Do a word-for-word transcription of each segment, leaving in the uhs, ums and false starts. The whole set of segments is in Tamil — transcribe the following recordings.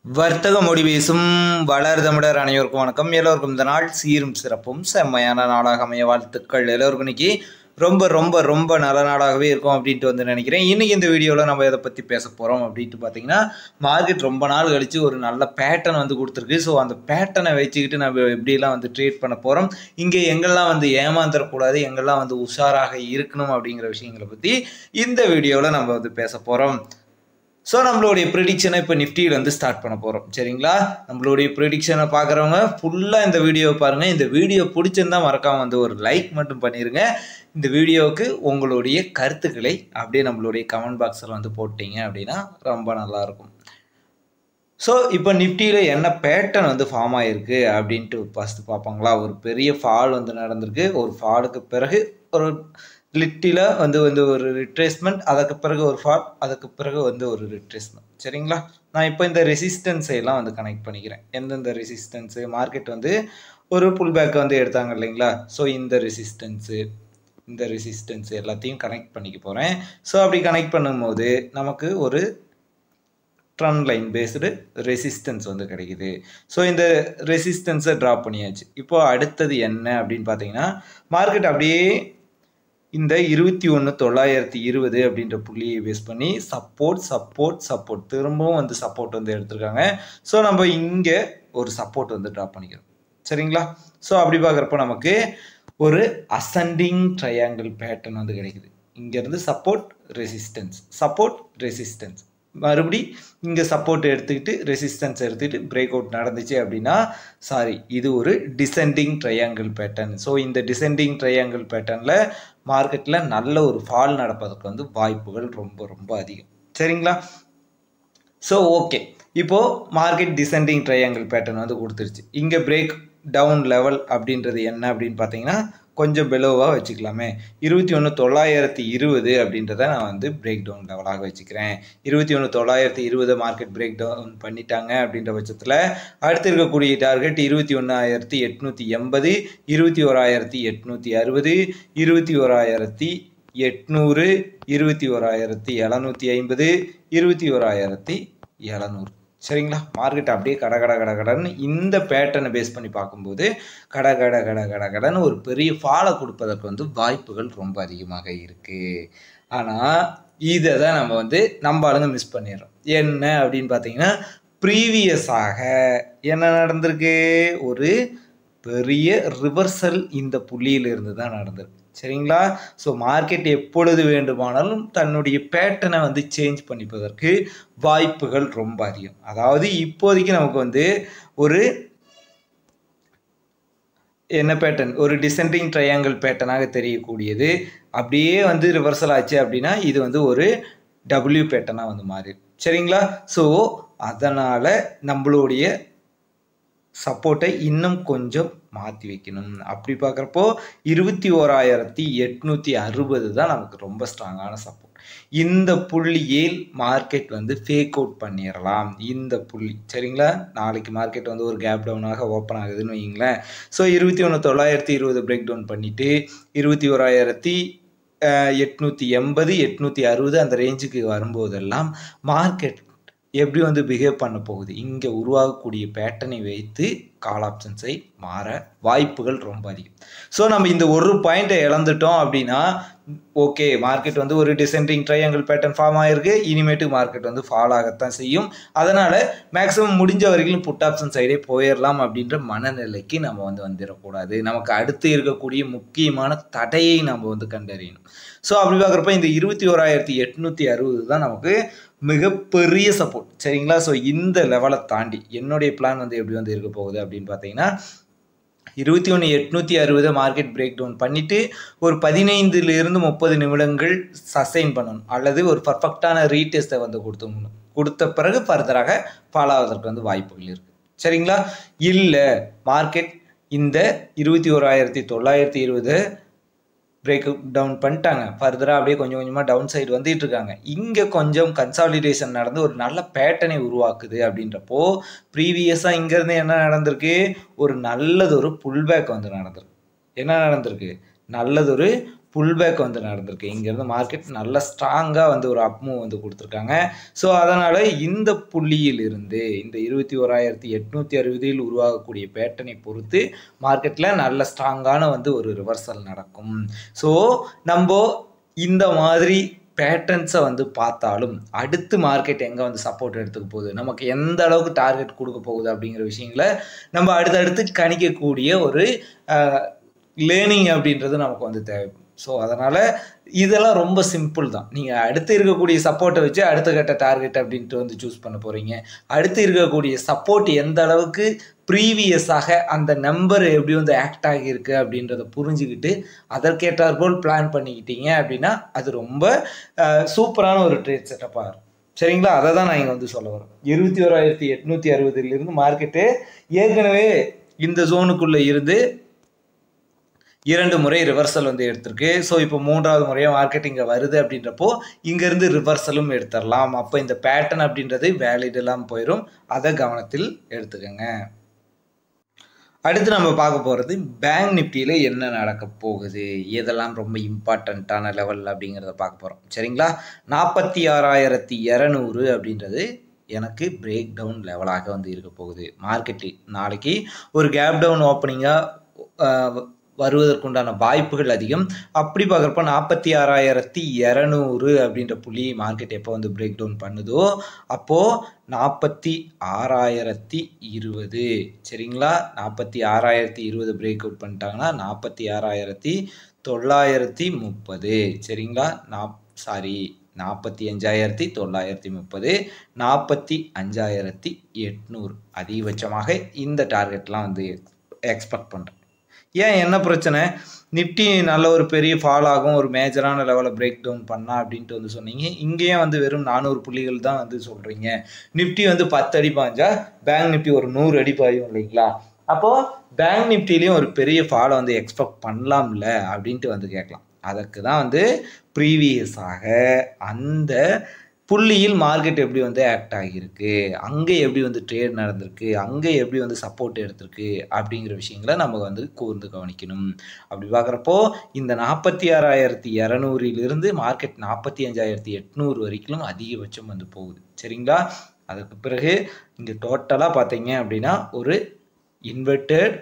வர்த்தக மொழி பேசும் வளர் தமிழர் அனைவருக்கும் வணக்கம். எல்லோருக்கும் இந்த நாள் சீரும் சிறப்பும் செம்மையான நாளாக அமைய வாழ்த்துக்கள். எல்லோருக்கும் இன்னைக்கு ரொம்ப ரொம்ப ரொம்ப நல்ல நாளாகவே இருக்கும் அப்படின்ட்டு வந்து நினைக்கிறேன். இன்றைக்கி இந்த வீடியோவில் நம்ம எதை பற்றி பேச போகிறோம் அப்படின்ட்டு பார்த்தீங்கன்னா, மார்க்கெட் ரொம்ப நாள் கழித்து ஒரு நல்ல பேட்டர்ன் வந்து கொடுத்துருக்கு. ஸோ அந்த பேட்டர்னை வச்சுக்கிட்டு நம்ம எப்படிலாம் வந்து ட்ரேட் பண்ண போகிறோம், இங்கே எங்கெல்லாம் வந்து ஏமாந்துடக்கூடாது, எங்கெல்லாம் வந்து உஷாராக இருக்கணும் அப்படிங்கிற விஷயங்களை பற்றி இந்த வீடியோவில் நம்ம வந்து பேச போகிறோம். ஸோ நம்மளுடைய ப்ரிடிக்ஷனை இப்போ நிஃப்டியில் வந்து ஸ்டார்ட் பண்ண போகிறோம். சரிங்களா, நம்மளுடைய ப்ரிடிக்ஷனை பார்க்குறவங்க ஃபுல்லாக இந்த வீடியோவை பாருங்கள். இந்த வீடியோ பிடிச்சிருந்தா மறக்காமல் வந்து ஒரு லைக் மட்டும் பண்ணிடுங்க. இந்த வீடியோவுக்கு உங்களுடைய கருத்துக்களை அப்படியே நம்மளுடைய கமெண்ட் பாக்ஸில் வந்து போட்டிங்க அப்படின்னா ரொம்ப நல்லாயிருக்கும். ஸோ இப்போ நிஃப்டியில் என்ன பேட்டர்ன் வந்து ஃபார்ம் ஆகிருக்கு அப்படின்ட்டு ஃபஸ்ட்டு பார்ப்பாங்களா. ஒரு பெரிய ஃபால் வந்து நடந்திருக்கு. ஒரு ஃபாலுக்கு பிறகு ஒரு லிட்டில் வந்து வந்து ஒரு ரிட்ரேஸ்மெண்ட், அதுக்கு பிறகு ஒரு ஃபால், அதுக்கு பிறகு வந்து ஒரு ரிட்ரேஸ்மெண்ட். சரிங்களா, நான் இப்போ இந்த ரெசிஸ்டன்ஸை எல்லாம் வந்து கனெக்ட் பண்ணிக்கிறேன். எந்தெந்த ரெசிஸ்டன்ஸு மார்க்கெட் வந்து ஒரு புல் பேக் வந்து எடுத்தாங்க இல்லைங்களா. ஸோ இந்த ரெசிஸ்டன்ஸு இந்த ரெசிஸ்டன்ஸு எல்லாத்தையும் கனெக்ட் பண்ணிக்க போகிறேன். ஸோ அப்படி கனெக்ட் பண்ணும்போது நமக்கு ஒரு ட்ரெண்ட் லைன் பேஸ்டு ரெசிஸ்டன்ஸ் வந்து கிடைக்குது. ஸோ இந்த ரெசிஸ்டன்ஸை ட்ராப் பண்ணியாச்சு. இப்போ அடுத்தது என்ன அப்படின்னு பார்த்தீங்கன்னா, மார்க்கெட் அப்படியே இந்த இருபத்தி ஒன்று தொள்ளாயிரத்தி இருபது அப்படின்ற புள்ளியை பேஸ் பண்ணி சப்போர்ட் சப்போர்ட் சப்போர்ட் திரும்பவும் வந்து சப்போர்ட் வந்து எடுத்திருக்காங்க. ஸோ நம்ம இங்கே ஒரு சப்போர்ட் வந்து ட்ராப் பண்ணிக்கிறோம். சரிங்களா, ஸோ அப்படி பார்க்குறப்போ நமக்கு ஒரு அசெண்டிங் ட்ரையாங்கிள் பேட்டர்ன் வந்து கிடைக்குது. இங்கேருந்து சப்போர்ட் ரெசிஸ்டன்ஸ் சப்போர்ட் ரெசிஸ்டன்ஸ், மறுபடி இங்கே சப்போர்ட் எடுத்துக்கிட்டு ரெசிஸ்டன்ஸ் எடுத்துக்கிட்டு பிரேக் அவுட் நடந்துச்சு அப்படின்னா, சாரி இது ஒரு டிசெண்டிங் ட்ரையாங்கிள் பேட்டர்ன். ஸோ இந்த டிசெண்டிங் ட்ரையாங்கிள் பேட்டர்னில் மார்க்கெட்டில் நல்ல ஒரு ஃபால் நடப்பதற்கு வந்து வாய்ப்புகள் ரொம்ப ரொம்ப அதிகம். சரிங்களா, ஸோ ஓகே, இப்போது மார்க்கெட் டிசெண்டிங் ட்ரையாங்கிள் பேட்டர்ன் வந்து கொடுத்துருச்சு. இங்கே பிரேக் டவுன் லெவல் அப்படின்றது என்ன அப்படின்னு பார்த்தீங்கன்னா, கொஞ்சம் பெலோவாக வச்சுக்கலாமே. இருபத்தி ஒன்று தொள்ளாயிரத்தி இருபது அப்படின்றத நான் வந்து பிரேக் டவுன் லெவலாக வச்சுக்கிறேன். இருபத்தி ஒன்று தொள்ளாயிரத்தி இருபது மார்க்கெட் பிரேக் டவுன் பண்ணிட்டாங்க அப்படின்ற பட்சத்தில் அடுத்து இருக்கக்கூடிய டார்கெட் இருபத்தி ஒன்றாயிரத்தி எட்நூற்றி எண்பது, இருபத்தி ஓராயிரத்தி எட்நூற்றி அறுபது, இருபத்தி ஓராயிரத்தி எட்நூறு, இருபத்தி ஓராயிரத்தி எழுநூற்றி ஐம்பது, இருபத்தி ஓராயிரத்தி எழுநூறு. சரிங்களா, மார்க்கெட் அப்படியே கட கட கட கடன்னு இந்த பேட்டர்னை பேஸ் பண்ணி பார்க்கும்போது கட கட கட கட கடன்னு ஒரு பெரிய ஃபாலை கொடுப்பதற்கு வந்து வாய்ப்புகள் ரொம்ப அதிகமாக இருக்குது. ஆனால் இதை தான் நம்ம வந்து நம்ம ஆளுங்க மிஸ் பண்ணிடுறோம். என்ன அப்படின்னு பார்த்தீங்கன்னா, ப்ரீவியஸாக என்ன நடந்திருக்கு, ஒரு பெரிய ரிவர்சல் இந்த புள்ளியிலிருந்து தான் நடந்திருக்கு. சரிங்களா, ஸோ மார்க்கெட் எப்பொழுது வேண்டுமானாலும் தன்னுடைய பேட்டர்னை வந்து சேஞ்ச் பண்ணிப்பதற்கு வாய்ப்புகள் ரொம்ப அதிகம். அதாவது இப்போதைக்கு நமக்கு வந்து ஒரு என்ன பேட்டர்ன், ஒரு டிசெண்டிங் ட்ரையாங்கிள் பேட்டர்னாக தெரியக்கூடியது அப்படியே வந்து ரிவர்சல் ஆச்சு அப்படின்னா இது வந்து ஒரு டபிள்யூ பேட்டர்னாக வந்து மாறி. சரிங்களா, ஸோ அதனால் நம்மளுடைய சப்போர்ட்டை இன்னும் கொஞ்சம் மாற்றி வைக்கணும். அப்படி பார்க்குறப்போ இருபத்தி ஓராயிரத்தி எட்நூற்றி அறுபது தான் நமக்கு ரொம்ப ஸ்ட்ராங்கான சப்போர்ட். இந்த புள்ளியில் மார்க்கெட் வந்து ஃபேக் அவுட் பண்ணிடலாம் இந்த புள்ளி. சரிங்களா, நாளைக்கு மார்க்கெட் வந்து ஒரு கேப் டவுனாக ஓப்பன் ஆகுதுன்னு வைங்களேன். ஸோ இருபத்தி ஒன்று தொள்ளாயிரத்தி இருபது பிரேக் டவுன் பண்ணிவிட்டு இருபத்தி ஓராயிரத்தி எட்நூற்றி எண்பது எட்நூற்றி அறுபது அந்த ரேஞ்சுக்கு வரும்போதெல்லாம் மார்க்கெட் எப்படி வந்து பிஹேவ் பண்ண போகுது, இங்கே உருவாகக்கூடிய பேட்டர்னை வைத்து கால் ஆப்ஷன்ஸை மாற வாய்ப்புகள் ரொம்ப அதிகம். ஸோ நம்ம இந்த ஒரு பாயிண்ட்டை இழந்துட்டோம் அப்படின்னா ஓகே, மார்க்கெட் வந்து ஒரு டிசெண்டிங் ட்ரையாங்கிள் பேட்டர்ன் ஃபார்ம் ஆகிருக்கு. இனிமேட்டு மார்க்கெட் வந்து ஃபால் ஆகத்தான் செய்யும். அதனால் மேக்ஸிமம் முடிஞ்ச வரைக்கும் புட் ஆப்ஷன் சைடே போயிடலாம் அப்படின்ற மனநிலைக்கு நம்ம வந்து வந்துடக்கூடாது. நமக்கு அடுத்து இருக்கக்கூடிய முக்கியமான தடையை நம்ம வந்து கண்டறியணும். ஸோ அப்படி பார்க்குறப்ப இந்த இருபத்தி ஓராயிரத்தி எட்நூற்றி அறுபது தான் நமக்கு மிகப்பெரிய சப்போர்ட். சரிங்களா, ஸோ இந்த லெவலை தாண்டி என்னுடைய பிளான் வந்து எப்படி வந்து இருக்க போகுது அப்படின்னு பார்த்தீங்கன்னா, இருபத்தி ஒன்று எட்நூற்றி அறுபது மார்க்கெட் பிரேக் டவுன் பண்ணிவிட்டு ஒரு பதினைந்துலேருந்து முப்பது நிமிடங்கள் சஸ்டெயின் பண்ணணும், அல்லது ஒரு பர்ஃபெக்டான ரீடெஸ்ட்டை வந்து கொடுத்துடணும். கொடுத்த பிறகு ஃபர்தராக ஃபாலோ ஆவதற்கு வந்து வாய்ப்புகள் இருக்குது. சரிங்களா, இல்லை மார்க்கெட் இந்த இருபத்தி ஓராயிரத்தி தொள்ளாயிரத்தி இருபது பிரேக் டவுன் பண்ணிட்டாங்க, ஃபர்தராக அப்படியே கொஞ்சம் கொஞ்சமாக டவுன் சைடு வந்துட்டு இருக்காங்க, இங்கே கொஞ்சம் கன்சாலிடேஷன் நடந்து ஒரு நல்ல பேட்டர்னை உருவாக்குது அப்படின்றப்போ ப்ரீவியஸாக இங்கேருந்து என்ன நடந்திருக்கு, ஒரு நல்லதொரு புல் பேக் வந்து நடந்திருக்கு. என்ன நடந்திருக்கு, நல்லதொரு புல்பேக் வந்து நடந்திருக்கு. இங்கேருந்து மார்க்கெட் நல்ல ஸ்ட்ராங்காக வந்து ஒரு அப் மூவ் வந்து கொடுத்துருக்காங்க. ஸோ அதனால் இந்த புள்ளியிலிருந்து இந்த இருபத்தி ஓராயிரத்தி எட்நூற்றி அறுபதில் உருவாகக்கூடிய பேட்டர்னை பொறுத்து மார்க்கெட்டில் நல்ல ஸ்ட்ராங்கான வந்து ஒரு ரிவர்சல் நடக்கும். ஸோ நம்ம இந்த மாதிரி பேட்டர்ன்ஸை வந்து பார்த்தாலும் அடுத்து மார்க்கெட் எங்கே வந்து சப்போர்ட் எடுத்துக்க போகுது, நமக்கு எந்த அளவுக்கு டார்கெட் கொடுக்க போகுது அப்படிங்கிற விஷயங்களை நம்ம அடுத்தடுத்து கணிக்கக்கூடிய ஒரு லேர்னிங் அப்படின்றது நமக்கு வந்து தேவை. ஸோ அதனால் இதெல்லாம் ரொம்ப சிம்பிள் தான். நீங்கள் அடுத்து இருக்கக்கூடிய சப்போர்ட்டை வச்சு அடுத்த கட்ட டார்கெட் அப்படின்ட்டு வந்து சூஸ் பண்ண போகிறீங்க. அடுத்து இருக்கக்கூடிய சப்போர்ட் எந்த அளவுக்கு ப்ரீவியஸாக அந்த நம்பர் எப்படி வந்து ஆக்ட் ஆகியிருக்கு அப்படின்றத புரிஞ்சுக்கிட்டு அதற்கேற்றாற்போல் பிளான் பண்ணிக்கிட்டீங்க அப்படின்னா அது ரொம்ப சூப்பரான ஒரு ட்ரேட் செட்டப்பாக இருக்கும். சரிங்களா? அதை தான் நான் இங்கே வந்து சொல்ல வரேன். இருபத்தி ஓராயிரத்தி எட்நூற்றி அறுபதுலேருந்து மார்க்கெட்டு ஏற்கனவே இந்த ஜோனுக்குள்ளே இருந்து இரண்டு முறை ரிவர்சல் வந்து எடுத்திருக்கு. ஸோ இப்போ மூன்றாவது முறையாக மார்க்கெட் இங்கே வருது அப்படின்றப்போ இங்கேருந்து ரிவர்சலும் எடுத்துடலாம். அப்போ இந்த பேட்டர்ன் அப்படின்றது வேலிட் இல்லாமல் போயிடும். அதை கவனத்தில் எடுத்துக்கோங்க. அடுத்து நம்ம பார்க்க போகிறது பேங்க் நிஃப்டியில் என்ன நடக்க போகுது, இதெல்லாம் ரொம்ப இம்பார்ட்டண்ட்டான லெவல் அப்படிங்கிறத பார்க்க போகிறோம். சரிங்களா? நாற்பத்தி ஆறாயிரத்தி இரநூறு அப்படின்றது எனக்கு பிரேக் டவுன் லெவலாக வந்து இருக்க போகுது. மார்க்கெட்டு நாளைக்கு ஒரு கேப் டவுன் ஓப்பனிங்காக வருவதற்குண்டான வாய்ப்புகள் அதிகம். அப்படி பார்க்குறப்ப நாற்பத்தி ஆறாயிரத்தி இரநூறு அப்படின்ற புள்ளி மார்க்கெட் எப்போ வந்து பிரேக் டவுன் பண்ணுதோ அப்போது நாற்பத்தி ஆறாயிரத்தி இருபது சரிங்களா, நாற்பத்தி ஆறாயிரத்தி இருபது பிரேக் அவுட் பண்ணிட்டாங்கன்னா நாற்பத்தி ஆறாயிரத்தி தொள்ளாயிரத்தி முப்பது சரிங்களா, நாப் சாரி நாற்பத்தி அஞ்சாயிரத்தி தொள்ளாயிரத்தி முப்பது நாற்பத்தி அஞ்சாயிரத்தி எட்நூறு அதிகபட்சமாக இந்த டார்கெட்லாம் வந்து எக்ஸ்பெக்ட் பண்ணுறேன். ஏன் என்ன பிரச்சனை, நிஃப்டி நல்ல ஒரு பெரிய ஃபால் ஆகும், ஒரு மேஜரான லெவலில் பிரேக் டவுன் பண்ணா அப்படின்ட்டு வந்து சொன்னீங்க. இங்கேயும் வந்து வெறும் நானூறு புள்ளிகள் தான் வந்து சொல்கிறீங்க. நிஃப்டி வந்து பத்து அடி பாஞ்சா பேங்க் நிஃப்டி ஒரு நூறு அடி பாயும் இல்லைங்களா? அப்போது பேங்க் நிஃப்டிலையும் ஒரு பெரிய ஃபாலை வந்து எக்ஸ்பெக்ட் பண்ணலாம்ல அப்படின்ட்டு வந்து கேட்கலாம். அதற்கு தான் வந்து ப்ரீவியஸாக அந்த புள்ளியில் மார்க்கெட் எப்படி வந்து ஆக்ட் ஆகியிருக்கு, அங்கே எப்படி வந்து ட்ரேட் நடந்திருக்கு, அங்கே எப்படி வந்து சப்போர்ட் எடுத்திருக்கு அப்படிங்கிற விஷயங்களை நம்ம வந்து கூர்ந்து கவனிக்கணும். அப்படி பார்க்குறப்போ இந்த நாற்பத்தி ஆறாயிரத்தி இரநூறிலிருந்து மார்க்கெட் நாற்பத்தி அஞ்சாயிரத்தி எட்நூறு வரைக்கும் அதிகபட்சம் வந்து போகுது. சரிங்களா? அதுக்கு பிறகு இங்கே டோட்டலாக பார்த்தீங்க அப்படின்னா ஒரு இன்வெர்டட்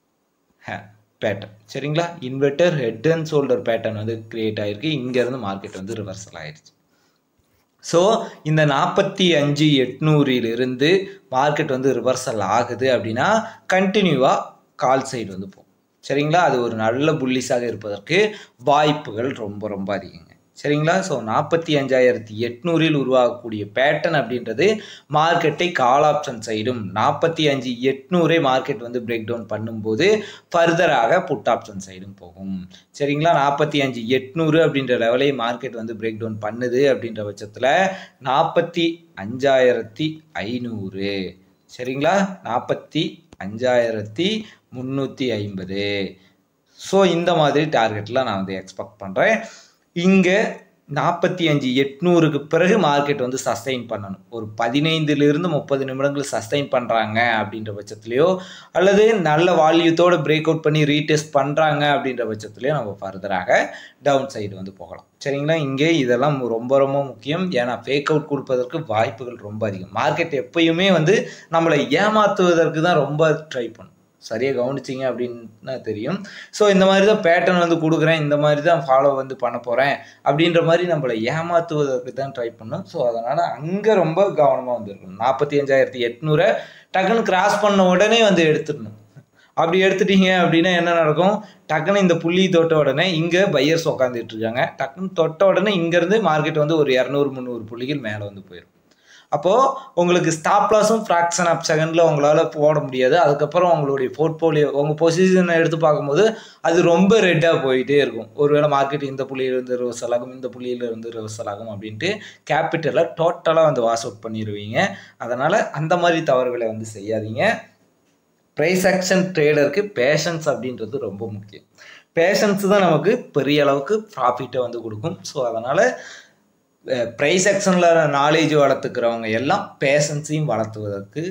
பேட்டர்ன் சரிங்களா, inverter head and shoulder pattern வந்து கிரியேட் ஆகிருக்கு. இங்கேருந்து மார்க்கெட் வந்து ரிவர்சல் ஆகிடுச்சு. ஸோ இந்த நாற்பத்தி அஞ்சு எட்நூறிலிருந்து மார்க்கெட் வந்து ரிவர்சல் ஆகுது அப்படின்னா கண்டினியூவாக கால் சைடு வந்து போகும். சரிங்களா? அது ஒரு நல்ல புல்லிஸாக இருப்பதற்கு வாய்ப்புகள் ரொம்ப ரொம்ப அதிகங்க. சரிங்களா? ஸோ நாற்பத்தி அஞ்சாயிரத்தி எட்நூறில் உருவாகக்கூடிய பேட்டர்ன் அப்படின்றது மார்க்கெட்டை கால் ஆப்ஷன் சைடும் நாற்பத்தி அஞ்சு எட்நூறை மார்க்கெட் வந்து பிரேக் டவுன் பண்ணும்போது ஃபர்தராக புட் ஆப்ஷன் சைடும் போகும். சரிங்களா? நாற்பத்தி அஞ்சு எட்நூறு அப்படின்ற லெவலை மார்க்கெட் வந்து பிரேக் டவுன் பண்ணுது அப்படின்ற பட்சத்தில் நாற்பத்தி அஞ்சாயிரத்தி ஐநூறு சரிங்களா, நாற்பத்தி அஞ்சாயிரத்தி முந்நூற்றி ஐம்பது. ஸோ இந்த மாதிரி டார்கெட்லாம் நான் வந்து எக்ஸ்பெக்ட் பண்ணுறேன். இங்கே நாற்பத்தி அஞ்சு எட்நூறுக்கு பிறகு மார்க்கெட் வந்து சஸ்டெயின் பண்ணணும். ஒரு பதினைந்துலேருந்து முப்பது நிமிடங்கள் சஸ்டெயின் பண்ணுறாங்க அப்படின்ற பட்சத்துலையோ அல்லது நல்ல வால்யூத்தோடு பிரேக் அவுட் பண்ணி ரீடெஸ்ட் பண்ணுறாங்க அப்படின்ற பட்சத்துலையோ நம்ம ஃபர்தராக டவுன் சைடு வந்து போகலாம். சரிங்களா? இங்கே இதெல்லாம் ரொம்ப ரொம்ப முக்கியம். ஏன்னா ஃபேக் அவுட் கொடுப்பதற்கு வாய்ப்புகள் ரொம்ப அதிகம். மார்க்கெட் எப்பயுமே வந்து நம்மளை ஏமாற்றுவதற்கு தான் ரொம்ப ட்ரை பண்ணும். சரியாக கவனிச்சிங்க அப்படின்னா தெரியும். ஸோ இந்த மாதிரி தான் பேட்டர்ன் வந்து கொடுக்குறேன், இந்த மாதிரி தான் ஃபாலோ வந்து பண்ண போகிறேன் அப்படின்ற மாதிரி நம்மளை ஏமாற்றுவதற்கு தான் ட்ரை பண்ணோம். ஸோ அதனால் அங்கே ரொம்ப கவனமாக வந்துருக்கணும். நாற்பத்தி அஞ்சாயிரத்தி எட்நூறை டக்குன்னு கிராஸ் பண்ண உடனே வந்து எடுத்துடணும். அப்படி எடுத்துட்டீங்க அப்படின்னா என்ன நடக்கும், டக்குன்னு இந்த புள்ளி தொட்ட உடனே இங்கே பையர்ஸ் உட்காந்துட்டு இருக்காங்க, டக்குன்னு தொட்ட உடனே இங்கேருந்து மார்க்கெட் வந்து ஒரு இரநூறு முந்நூறு புள்ளிகள் மேலே வந்து போயிடும். அப்போது உங்களுக்கு ஸ்டாப் லாஸும் ஃப்ராக்ஷன் ஆஃப் செகண்டில் உங்களால் போட முடியாது. அதுக்கப்புறம் உங்களுடைய போர்ட்ஃபோலியோ உங்கள் பொசிஷனை எடுத்து பார்க்கும்போது அது ரொம்ப ரெட்டாக போயிட்டே இருக்கும். ஒருவேளை மார்க்கெட் இந்த புள்ளியிலிருந்து ரிவர்சல் ஆகும், இந்த புள்ளியிலிருந்து ரிவர்சல் ஆகும் அப்படின்ட்டு கேபிட்டலை டோட்டலாக வந்து வாஷ் அவுட் பண்ணிடுவீங்க. அதனால் அந்த மாதிரி தவறுகளை வந்து செய்யாதீங்க. ப்ரைஸ் ஆக்ஷன் ட்ரேடருக்கு பேஷன்ஸ் அப்படின்றது ரொம்ப முக்கியம். பேஷன்ஸ் தான் நமக்கு பெரிய அளவுக்கு ப்ராஃபிட்டை வந்து கொடுக்கும். ஸோ அதனால் ப்ரைஸ் ஆக்ஷனில் நாலேஜ் வளர்த்துக்கிறவங்க எல்லாம் பேஷன்ஸையும் வளர்த்துவதற்கு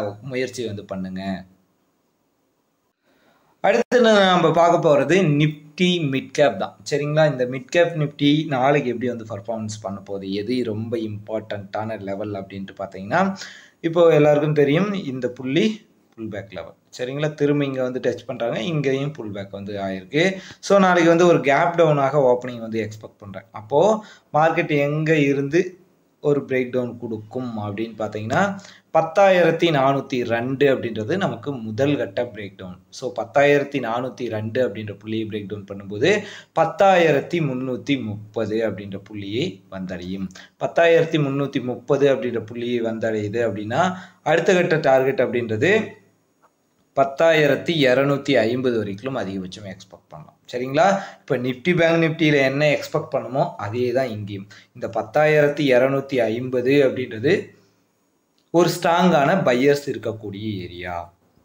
முயற்சி வந்து பண்ணுங்க. அடுத்து நம்ம பார்க்க போகிறது நிப் நிஃப்டி மிட் கேப் தான் சரிங்களா. இந்த மிட் கேப் நிஃப்டி நாளைக்கு எப்படி வந்து பர்ஃபார்மன்ஸ் பண்ண போகுது, எது ரொம்ப இம்பார்ட்டண்ட்டான லெவல் அப்படின்ட்டு பார்த்தீங்கன்னா, இப்போ எல்லாருக்கும் தெரியும் இந்த புள்ளி புல் பேக் லெவல் சரிங்களா. திரும்ப இங்கே வந்து டச் பண்ணுறாங்க, இங்கேயும் புல் பேக் வந்து ஆயிருக்கு. ஸோ நாளைக்கு வந்து ஒரு கேப் டவுனாக ஓப்பனிங் வந்து எக்ஸ்பெக்ட் பண்ணுறேன். அப்போது மார்க்கெட் எங்கே இருந்து ஒரு பிரேக் டவுன் கொடுக்கும் அப்படின்னு பார்த்தீங்கன்னா, பத்தாயிரத்தி நானூற்றி ரெண்டு அப்படின்றது நமக்கு முதல் கட்ட பிரேக் டவுன். ஸோ பத்தாயிரத்தி நானூற்றி ரெண்டு அப்படின்ற புள்ளியை பிரேக் டவுன் பண்ணும்போது பத்தாயிரத்தி முந்நூற்றி முப்பது அப்படின்ற புள்ளியை வந்தடையும். பத்தாயிரத்தி முந்நூற்றி முப்பது அப்படின்ற புள்ளியை வந்தடையுது அப்படின்னா அடுத்த கட்ட டார்கெட் அப்படின்றது பத்தாயிரத்தி இரநூத்தி ஐம்பது வரைக்கும் அதிகபட்சம் எக்ஸ்பெக்ட் பண்ணலாம் சரிங்களா. இப்போ நிஃப்டி பேங்க் நிஃப்டியில் என்ன எக்ஸ்பெக்ட் பண்ணுமோ அதே தான் இங்கேயும். இந்த பத்தாயிரத்தி இரநூத்தி ஐம்பது அப்படின்றது ஒரு ஸ்ட்ராங்கான பையர்ஸ் இருக்கக்கூடிய ஏரியா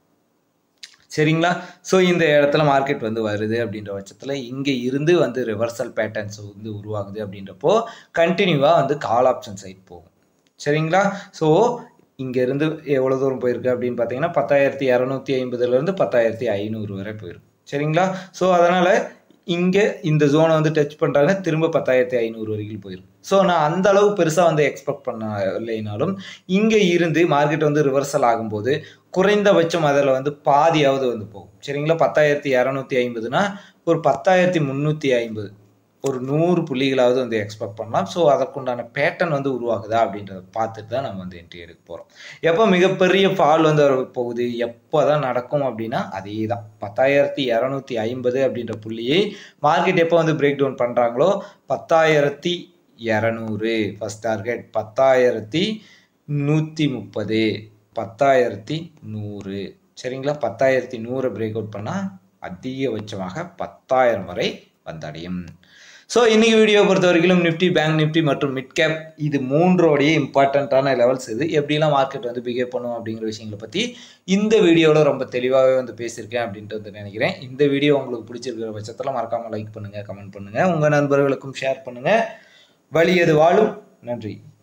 சரிங்களா. ஸோ இந்த இடத்துல மார்க்கெட் வந்து வருது அப்படின்ற பட்சத்தில் இங்கே இருந்து வந்து ரிவர்சல் பேட்டர்ன்ஸ் வந்து உருவாகுது அப்படின்றப்போ கண்டினியூவாக வந்து கால் ஆப்ஷன் சைட் போகும் சரிங்களா. ஸோ இங்கேருந்து எவ்வளோ தூரம் போயிருக்கு அப்படின்னு பார்த்தீங்கன்னா பத்தாயிரத்தி இரநூத்தி ஐம்பதுலேருந்து பத்தாயிரத்தி ஐநூறு வரை போயிருக்கு சரிங்களா. ஸோ அதனால் இங்கே இந்த ஜோனை வந்து டச் பண்ணுறாங்க, திரும்ப பத்தாயிரத்தி ஐநூறு வரைக்கும் போயிருக்கு. ஸோ நான் அந்த அளவு பெருசாக வந்து எக்ஸ்பெக்ட் பண்ண இல்லைனாலும் இங்கே இருந்து மார்க்கெட் வந்து ரிவர்சல் ஆகும்போது குறைந்தபட்சம் அதில் வந்து பாதியாவது வந்து போகும் சரிங்களா. பத்தாயிரத்தி இரநூத்தி ஐம்பதுனா ஒரு பத்தாயிரத்தி முந்நூற்றி ஐம்பது ஒரு நூறு புள்ளிகளாவது வந்து எக்ஸ்பெக்ட் பண்ணலாம். ஸோ அதற்குண்டான பேட்டர்ன் வந்து உருவாகுதா அப்படின்றத பார்த்துட்டு தான் நம்ம வந்து என்ட்ரி எடுக்க போகிறோம். எப்போ மிகப்பெரிய ஃபால் வந்து போகுது, எப்போ தான் நடக்கும் அப்படின்னா அதே தான் பத்தாயிரத்தி இரநூத்தி ஐம்பது அப்படின்ற புள்ளியை மார்க்கெட் எப்போ வந்து பிரேக் டவுன் பண்ணுறாங்களோ பத்தாயிரத்தி இரநூறு ஃபஸ்ட் டார்கெட், பத்தாயிரத்தி நூற்றி முப்பது, பத்தாயிரத்தி நூறு சரிங்களா. பத்தாயிரத்தி நூறு பிரேக் அவுட் பண்ணால் அதிகபட்சமாக பத்தாயிரம் வரை வந்தடையும். ஸோ இன்றைக்கி வீடியோ பொறுத்த வரைக்கும் நிஃப்டி பேங்க் நிஃப்டி மற்றும் மிட் கேப் இது மூன்றோடைய இம்பார்ட்டண்ட்டான லெவல்ஸ் இது எப்படிலாம் மார்க்கெட் வந்து பிஹேவ் பண்ணும் அப்படிங்கிற விஷயங்களை பற்றி இந்த வீடியோவில் ரொம்ப தெளிவாகவே வந்து பேசியிருக்கேன் அப்படின்ட்டு வந்து நினைக்கிறேன். இந்த வீடியோ உங்களுக்கு பிடிச்சிருக்கிற பட்சத்தில் மறக்காமல் லைக் பண்ணுங்கள், கமெண்ட் பண்ணுங்கள், உங்கள் நண்பர்களுக்கும் ஷேர் பண்ணுங்கள். வலியது வாழும். நன்றி.